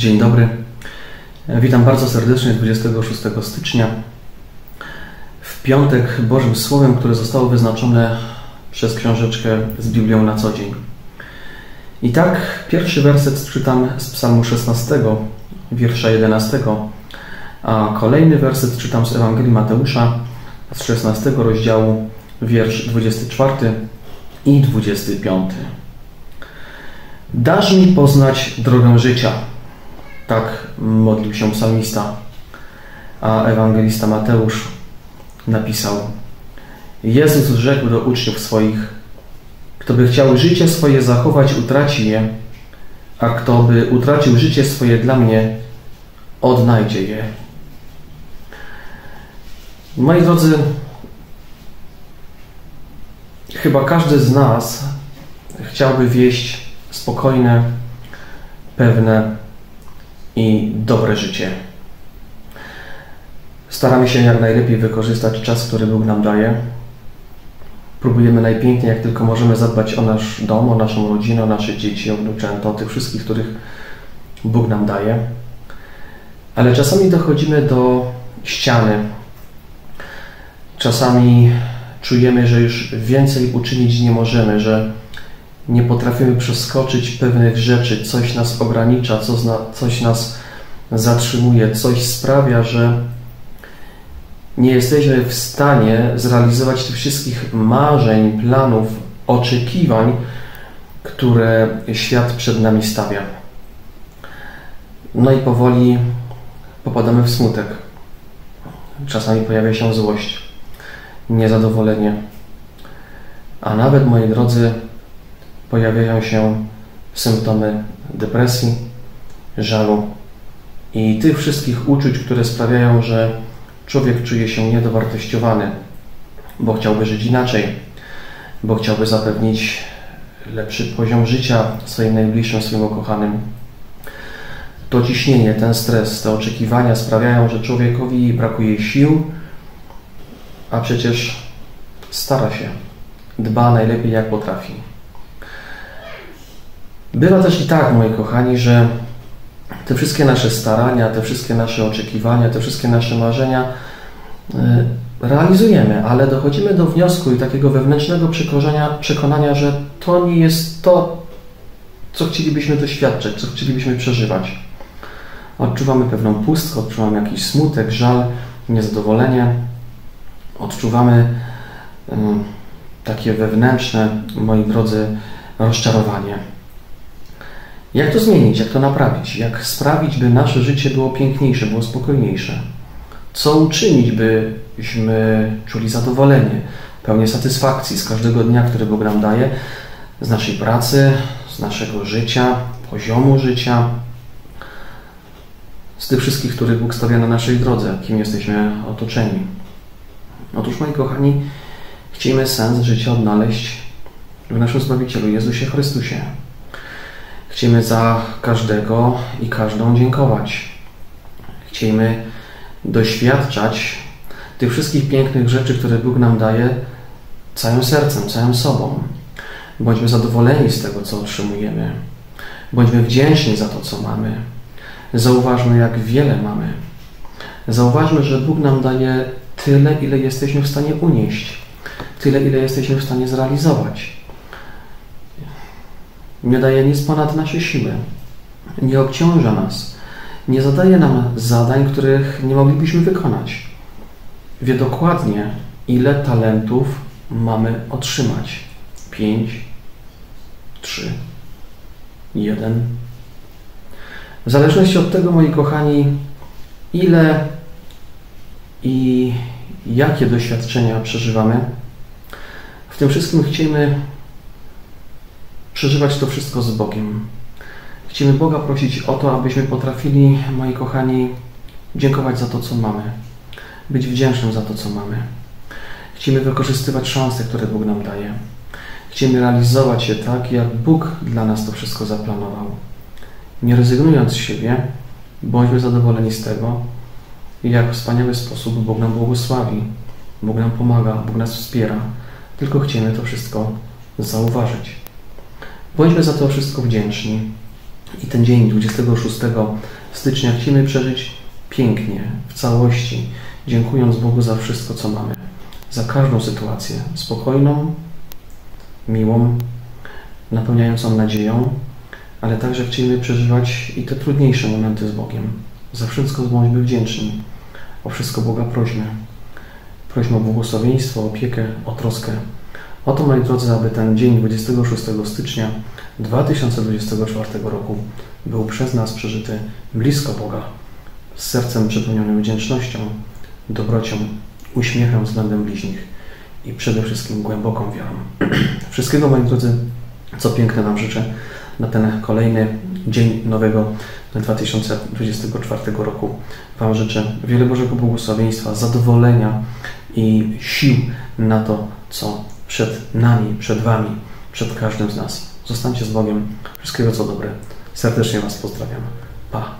Dzień dobry. Witam bardzo serdecznie 26 stycznia w piątek Bożym Słowem, które zostało wyznaczone przez książeczkę z Biblią na co dzień. I tak pierwszy werset czytam z Psalmu 16, wiersza 11, a kolejny werset czytam z Ewangelii Mateusza z 16 rozdziału, wiersz 24 i 25. Dasz mi poznać drogę życia. Tak modlił się psalmista, a ewangelista Mateusz napisał: Jezus rzekł do uczniów swoich: kto by chciał życie swoje zachować, utraci je, a kto by utracił życie swoje dla mnie, odnajdzie je. Moi drodzy, chyba każdy z nas chciałby wieść spokojne, pewne i dobre życie. Staramy się jak najlepiej wykorzystać czas, który Bóg nam daje. Próbujemy najpiękniej, jak tylko możemy, zadbać o nasz dom, o naszą rodzinę, o nasze dzieci, o wnuczęta, o tych wszystkich, których Bóg nam daje. Ale czasami dochodzimy do ściany. Czasami czujemy, że już więcej uczynić nie możemy, że nie potrafimy przeskoczyć pewnych rzeczy, coś nas ogranicza, coś nas zatrzymuje, coś sprawia, że nie jesteśmy w stanie zrealizować tych wszystkich marzeń, planów, oczekiwań, które świat przed nami stawia. No i powoli popadamy w smutek. Czasami pojawia się złość, niezadowolenie, a nawet, moi drodzy, pojawiają się symptomy depresji, żalu i tych wszystkich uczuć, które sprawiają, że człowiek czuje się niedowartościowany, bo chciałby żyć inaczej, bo chciałby zapewnić lepszy poziom życia swoim najbliższym, swoim ukochanym. To ciśnienie, ten stres, te oczekiwania sprawiają, że człowiekowi brakuje sił, a przecież stara się, dba najlepiej jak potrafi. Bywa też i tak, moi kochani, że te wszystkie nasze starania, te wszystkie nasze oczekiwania, te wszystkie nasze marzenia realizujemy, ale dochodzimy do wniosku i takiego wewnętrznego przekonania, że to nie jest to, co chcielibyśmy doświadczać, co chcielibyśmy przeżywać. Odczuwamy pewną pustkę, odczuwamy jakiś smutek, żal, niezadowolenie. Odczuwamy takie wewnętrzne, moi drodzy, rozczarowanie. Jak to zmienić? Jak to naprawić? Jak sprawić, by nasze życie było piękniejsze, było spokojniejsze? Co uczynić, byśmy czuli zadowolenie, pełnię satysfakcji z każdego dnia, który Bóg nam daje, z naszej pracy, z naszego życia, poziomu życia, z tych wszystkich, których Bóg stawia na naszej drodze, kim jesteśmy otoczeni. Otóż, moi kochani, chcemy sens życia odnaleźć w naszym Zbawicielu, Jezusie Chrystusie. Chcemy za każdego i każdą dziękować. Chcemy doświadczać tych wszystkich pięknych rzeczy, które Bóg nam daje, całym sercem, całym sobą. Bądźmy zadowoleni z tego, co otrzymujemy. Bądźmy wdzięczni za to, co mamy. Zauważmy, jak wiele mamy. Zauważmy, że Bóg nam daje tyle, ile jesteśmy w stanie unieść. Tyle, ile jesteśmy w stanie zrealizować. Nie daje nic ponad nasze siły. Nie obciąża nas. Nie zadaje nam zadań, których nie moglibyśmy wykonać. Wie dokładnie, ile talentów mamy otrzymać. 5, 3, 1. W zależności od tego, moi kochani, ile i jakie doświadczenia przeżywamy, w tym wszystkim chcemy przeżywać to wszystko z Bogiem. Chcemy Boga prosić o to, abyśmy potrafili, moi kochani, dziękować za to, co mamy. Być wdzięcznym za to, co mamy. Chcemy wykorzystywać szanse, które Bóg nam daje. Chcemy realizować je tak, jak Bóg dla nas to wszystko zaplanował. Nie rezygnując z siebie, bądźmy zadowoleni z tego, jak w wspaniały sposób Bóg nam błogosławi. Bóg nam pomaga, Bóg nas wspiera. Tylko chcemy to wszystko zauważyć. Bądźmy za to wszystko wdzięczni. I ten dzień 26 stycznia chcemy przeżyć pięknie, w całości, dziękując Bogu za wszystko, co mamy. Za każdą sytuację, spokojną, miłą, napełniającą nadzieją, ale także chcemy przeżywać i te trudniejsze momenty z Bogiem. Za wszystko bądźmy wdzięczni. O wszystko Boga prośmy. Prośmy o błogosławieństwo, o opiekę, o troskę. Oto, moi drodzy, aby ten dzień 26 stycznia 2024 roku był przez nas przeżyty blisko Boga, z sercem przepełnionym wdzięcznością, dobrocią, uśmiechem względem bliźnich i przede wszystkim głęboką wiarą. Wszystkiego, moi drodzy, co piękne Wam życzę na ten kolejny dzień nowego 2024 roku. Wam życzę wiele Bożego błogosławieństwa, zadowolenia i sił na to, co przed nami, przed Wami, przed każdym z nas. Zostańcie z Bogiem. Wszystkiego co dobre. Serdecznie Was pozdrawiam. Pa!